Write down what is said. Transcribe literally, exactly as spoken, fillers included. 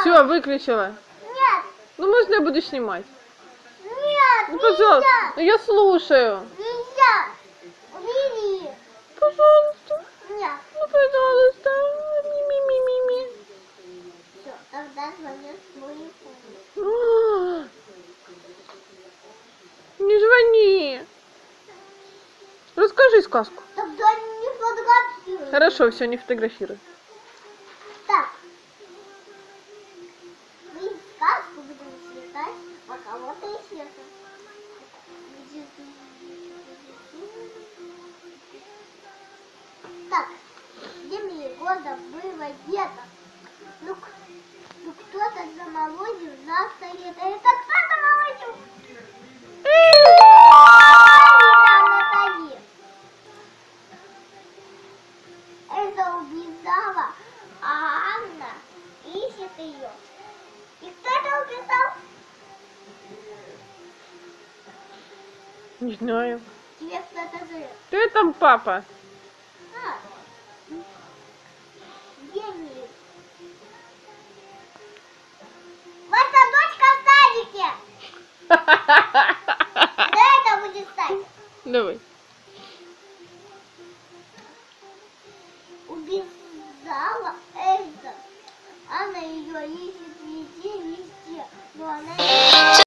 Все, выключила. Нет. Ну можно я буду снимать? Нет, Ну, пожалуйста. нельзя. Ну, я слушаю. Нельзя. Убери. Пожалуйста. Нет. Ну, пожалуйста. Ми-ми-ми-ми-ми. Все, тогда звоню свою помощь. А, Не звони. Расскажи сказку. Тогда не фотографируй. Хорошо, все, не фотографируй. Так. Мы сказку будем читать, пока вот и света. Так, семь года было где-то. Ну, к- ну кто-то замолодил за сто лет. Это кто замолодил? Натали. Это убежала, а Анна ищет ее. И кто это убежал? Не знаю. Тебе кто-то говорит. Ты там папа. А, гений. Ваша дочка в садике. Да это будет стать. Давай. Убежала Эльза. Анна ее ищет.